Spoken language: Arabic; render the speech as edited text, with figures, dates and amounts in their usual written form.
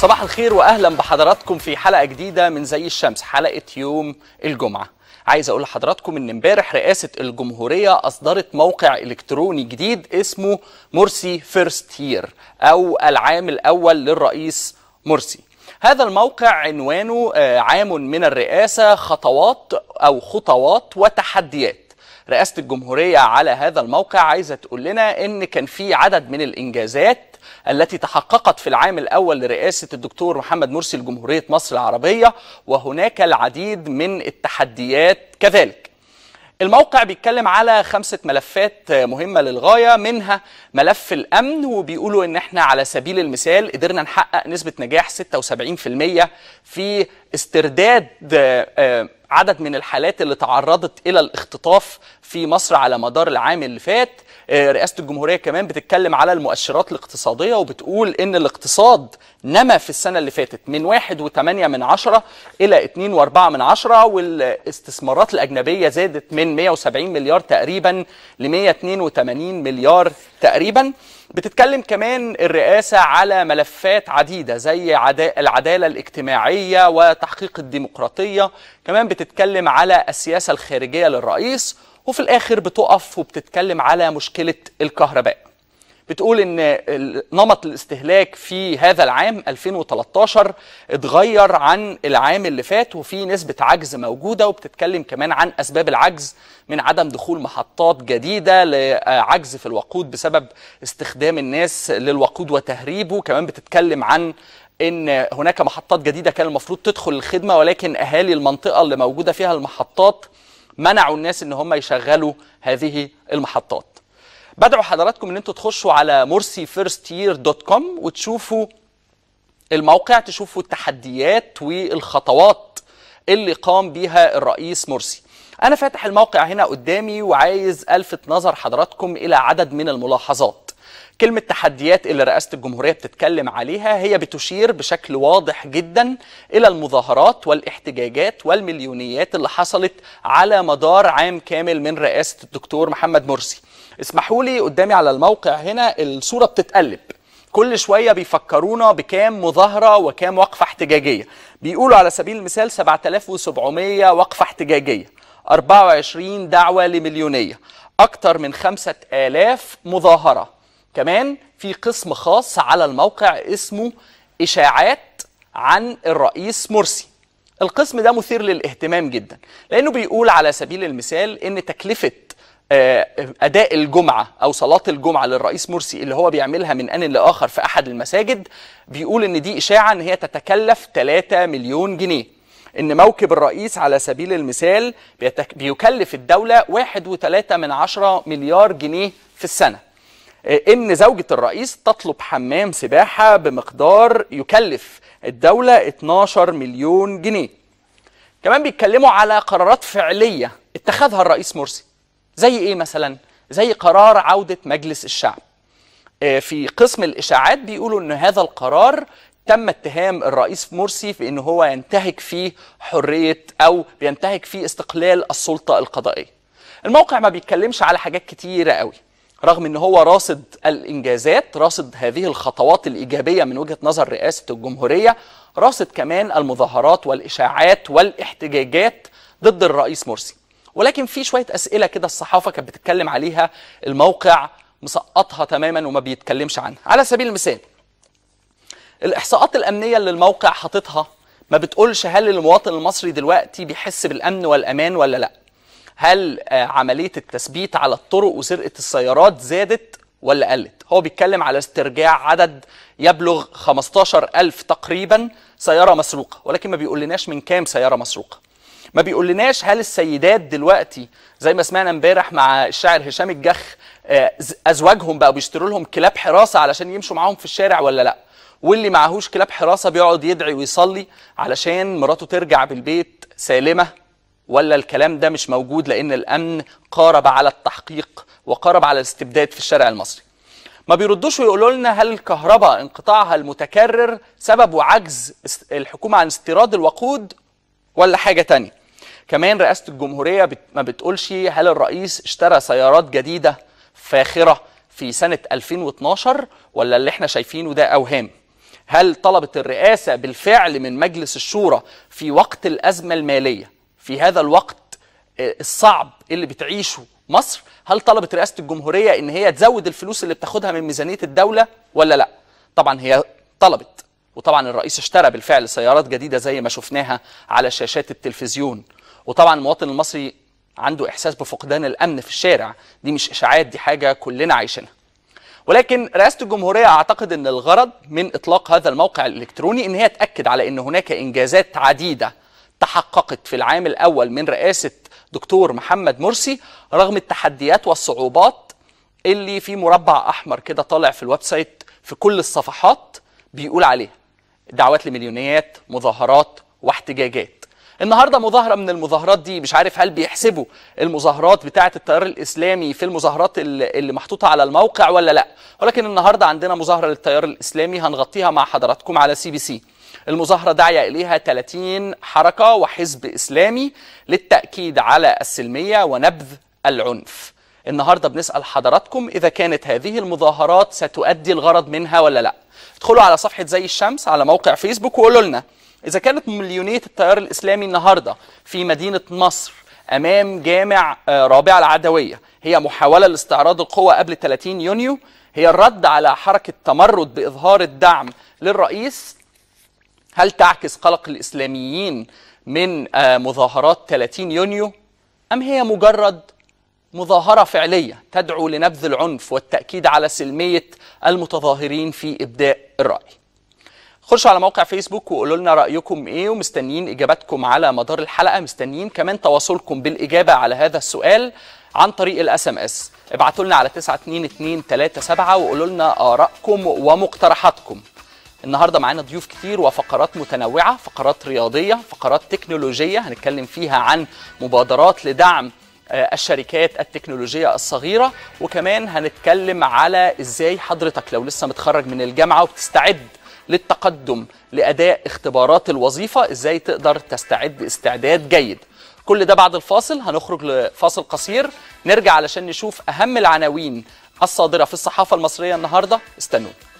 صباح الخير واهلا بحضراتكم في حلقه جديده من زي الشمس، حلقه يوم الجمعه. عايز اقول لحضراتكم ان امبارح رئاسه الجمهوريه اصدرت موقع الكتروني جديد اسمه مرسي فيرست يير او العام الاول للرئيس مرسي. هذا الموقع عنوانه عام من الرئاسه، خطوات وتحديات. رئاسه الجمهوريه على هذا الموقع عايزه تقول لنا ان كان في عدد من الانجازات التي تحققت في العام الأول لرئاسة الدكتور محمد مرسي لجمهورية مصر العربية، وهناك العديد من التحديات كذلك. الموقع بيتكلم على 5 ملفات مهمة للغاية، منها ملف الأمن، وبيقولوا إن احنا على سبيل المثال قدرنا نحقق نسبة نجاح 76% في استرداد عدد من الحالات اللي تعرضت إلى الاختطاف في مصر على مدار العام اللي فات. رئاسة الجمهورية كمان بتتكلم على المؤشرات الاقتصادية، وبتقول إن الاقتصاد نما في السنة اللي فاتت من 1.8 إلى 2.4، والاستثمارات الأجنبية زادت من 170 مليار تقريبا ل 182 مليار تقريبا. بتتكلم كمان الرئاسة على ملفات عديدة زي العدالة الاجتماعية وتحقيق الديمقراطية، كمان بتتكلم على السياسة الخارجية للرئيس، وفي الآخر بتقف وبتتكلم على مشكلة الكهرباء. بتقول إن نمط الاستهلاك في هذا العام 2013 اتغير عن العام اللي فات، وفي نسبة عجز موجودة، وبتتكلم كمان عن أسباب العجز من عدم دخول محطات جديدة، لعجز في الوقود بسبب استخدام الناس للوقود وتهريبه. كمان بتتكلم عن إن هناك محطات جديدة كان المفروض تدخل الخدمة، ولكن أهالي المنطقة اللي موجودة فيها المحطات منعوا الناس ان هم يشغلوا هذه المحطات. بدعو حضراتكم ان انتوا تخشوا على mursifirstyear.com وتشوفوا الموقع، تشوفوا التحديات والخطوات اللي قام بيها الرئيس مرسي. انا فاتح الموقع هنا قدامي وعايز الفت نظر حضراتكم الى عدد من الملاحظات. كلمة تحديات اللي رئاسة الجمهورية بتتكلم عليها هي بتشير بشكل واضح جدا إلى المظاهرات والاحتجاجات والمليونيات اللي حصلت على مدار عام كامل من رئاسة الدكتور محمد مرسي. اسمحوا لي، قدامي على الموقع هنا الصورة بتتقلب، كل شوية بيفكرونا بكام مظاهرة وكام وقفة احتجاجية. بيقولوا على سبيل المثال 7700 وقفة احتجاجية، 24 دعوة لمليونية، أكتر من 5000 مظاهرة. كمان في قسم خاص على الموقع اسمه إشاعات عن الرئيس مرسي. القسم ده مثير للاهتمام جدا، لأنه بيقول على سبيل المثال إن تكلفة أداء الجمعة أو صلاة الجمعة للرئيس مرسي اللي هو بيعملها من آن لآخر في أحد المساجد، بيقول إن دي إشاعة إن هي تتكلف 3 مليون جنيه. إن موكب الرئيس على سبيل المثال بيكلف الدولة 1.3 مليار جنيه في السنة. إن زوجة الرئيس تطلب حمام سباحة بمقدار يكلف الدولة 12 مليون جنيه. كمان بيتكلموا على قرارات فعلية اتخذها الرئيس مرسي، زي إيه مثلا؟ زي قرار عودة مجلس الشعب. في قسم الإشاعات بيقولوا إن هذا القرار تم اتهام الرئيس مرسي في إنه هو ينتهك فيه حرية أو بينتهك فيه استقلال السلطة القضائية. الموقع ما بيتكلمش على حاجات كتيرة قوي، رغم ان هو راصد الانجازات، راصد هذه الخطوات الايجابيه من وجهه نظر رئاسه الجمهوريه، راصد كمان المظاهرات والاشاعات والاحتجاجات ضد الرئيس مرسي. ولكن في شويه اسئله كده الصحافه كانت بتتكلم عليها، الموقع مسقطها تماما وما بيتكلمش عنها. على سبيل المثال الاحصاءات الامنيه اللي الموقع حاططها ما بتقولش هل المواطن المصري دلوقتي بيحس بالامن والامان ولا لا. هل عملية التثبيت على الطرق وسرقة السيارات زادت ولا قلت؟ هو بيتكلم على استرجاع عدد يبلغ 15,000 تقريبا سيارة مسروقة، ولكن ما بيقول لناش من كام سيارة مسروقة. ما بيقول لناش هل السيدات دلوقتي زي ما سمعنا امبارح مع الشاعر هشام الجخ أزواجهم بقوا بيشتروا لهم كلاب حراسة علشان يمشوا معاهم في الشارع ولا لا؟ واللي معهوش كلاب حراسة بيقعد يدعي ويصلي علشان مراته ترجع بالبيت سالمة، ولا الكلام ده مش موجود لأن الأمن قارب على التحقيق وقارب على الاستبداد في الشارع المصري. ما بيردوش ويقولوا لنا هل الكهرباء انقطاعها المتكرر سببه عجز الحكومة عن استيراد الوقود ولا حاجة تانية. كمان رئاسة الجمهورية ما بتقولش هل الرئيس اشترى سيارات جديدة فاخرة في سنة 2012 ولا اللي احنا شايفينه ده أوهام. هل طلبت الرئاسة بالفعل من مجلس الشورى في وقت الأزمة المالية، في هذا الوقت الصعب اللي بتعيشه مصر، هل طلبت رئاسة الجمهورية إن هي تزود الفلوس اللي بتاخدها من ميزانية الدولة ولا لا؟ طبعا هي طلبت، وطبعا الرئيس اشترى بالفعل سيارات جديدة زي ما شفناها على شاشات التلفزيون، وطبعا المواطن المصري عنده إحساس بفقدان الأمن في الشارع، دي مش إشاعات، دي حاجة كلنا عايشينها. ولكن رئاسة الجمهورية أعتقد أن الغرض من إطلاق هذا الموقع الإلكتروني أن هي تأكد على أن هناك إنجازات عديدة تحققت في العام الأول من رئاسة دكتور محمد مرسي رغم التحديات والصعوبات اللي في مربع أحمر كده طالع في الويب سايت في كل الصفحات بيقول عليها دعوات لمليونيات، مظاهرات واحتجاجات. النهارده مظاهره من المظاهرات دي، مش عارف هل بيحسبوا المظاهرات بتاعه التيار الاسلامي في المظاهرات اللي محطوطه على الموقع ولا لا، ولكن النهارده عندنا مظاهره للتيار الاسلامي هنغطيها مع حضراتكم على CBC. المظاهره داعيه اليها 30 حركه وحزب اسلامي للتاكيد على السلميه ونبذ العنف. النهارده بنسال حضراتكم اذا كانت هذه المظاهرات ستؤدي الغرض منها ولا لا. ادخلوا على صفحه زي الشمس على موقع فيسبوك وقولوا لنا إذا كانت مليونية التيار الإسلامي النهاردة في مدينة نصر أمام جامع رابعة العدوية هي محاولة لاستعراض القوة قبل 30 يونيو، هي الرد على حركة تمرد بإظهار الدعم للرئيس، هل تعكس قلق الإسلاميين من مظاهرات 30 يونيو أم هي مجرد مظاهرة فعلية تدعو لنبذ العنف والتأكيد على سلمية المتظاهرين في إبداء الرأي؟ خشوا على موقع فيسبوك وقولوا لنا رأيكم ايه، ومستنيين اجاباتكم على مدار الحلقة، مستنيين كمان تواصلكم بالإجابة على هذا السؤال عن طريق الSMS. ابعتوا لنا على 92237 وقولوا لنا آرائكم ومقترحاتكم. النهارده معانا ضيوف كتير وفقرات متنوعة، فقرات رياضية، فقرات تكنولوجية هنتكلم فيها عن مبادرات لدعم الشركات التكنولوجية الصغيرة، وكمان هنتكلم على ازاي حضرتك لو لسه متخرج من الجامعة وبتستعد للتقدم لأداء اختبارات الوظيفة ازاي تقدر تستعد استعداد جيد. كل ده بعد الفاصل، هنخرج لفاصل قصير نرجع علشان نشوف أهم العناوين الصادرة في الصحافة المصرية النهاردة. استنوا.